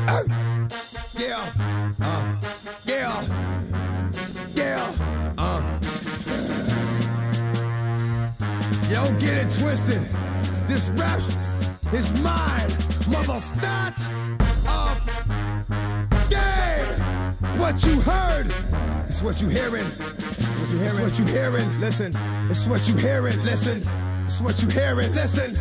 Yeah, yeah, yeah, Yo, get it twisted. This rap is mine, motherfucker. Game. What you heard, it's what you hearing. It's what you hearing. Listen, it's what you hearing. Listen, it's what you hearing. Listen.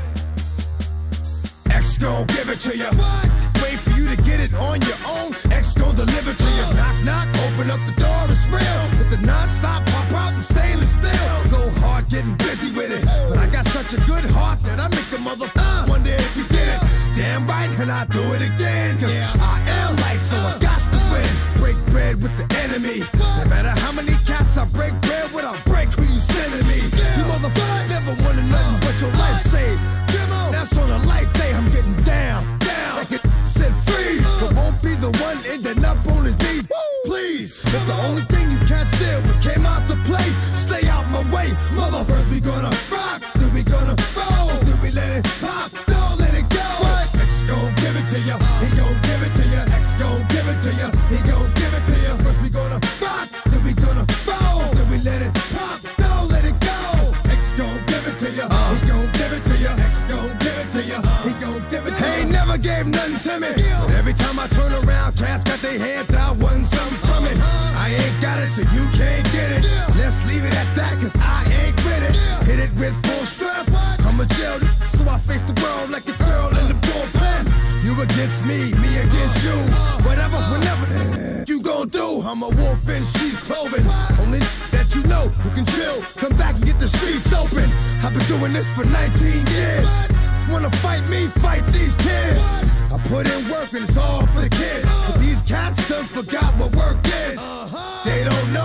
X gon' give it to you. Wait for you to get it on your own. X gon' deliver to you. Knock, knock, open up the door, it's real. With the non-stop pop out and stainless steel. Go hard, getting busy with it. But I got such a good heart that I make a motherfucker wonder if you did it. Damn right, and I do it again. Cause I am light, so I got to win. Break bread with the enemy. No matter how many cats I break bread with, I'll break who you sending me. You motherfucker never wanted nothing but your life saved. That's on a life day, I'm getting down, down. Like it said freeze, but won't be the one ending up on his knees. Please, if the only thing you can't steal was came out to play, stay out my way. Mother, first we gonna rock, then we gonna roll, then we let it pop, don't let it go. X gon' give it to ya, he gon' give it to ya. X gon' give it to ya, he gon' give it to ya. First we gonna rock, then we gonna roll, then we let it pop, don't let it go. X gon' give it to ya, he gon' give it to ya. X gon' give it to ya, he gon' give it to ya. He ain't never gave nothing to me, but every time I turn around, cats got their hands out, wanting something from it. I ain't got it, so you can't get it. Let's leave it at that, cause I ain't with it. Hit it with full strength, I'm a jail, so I face the world like a girl in the bullpen. You against me, me against you. Whatever, whenever you gon' do, I'm a wolf in sheep's clothing. Only that you know who can chill, come back and get the streets open. I've been doing this for 19 years. Wanna fight me, fight these tears. I put in work and it's all for the kids. But these cats done forgot what work is. They don't know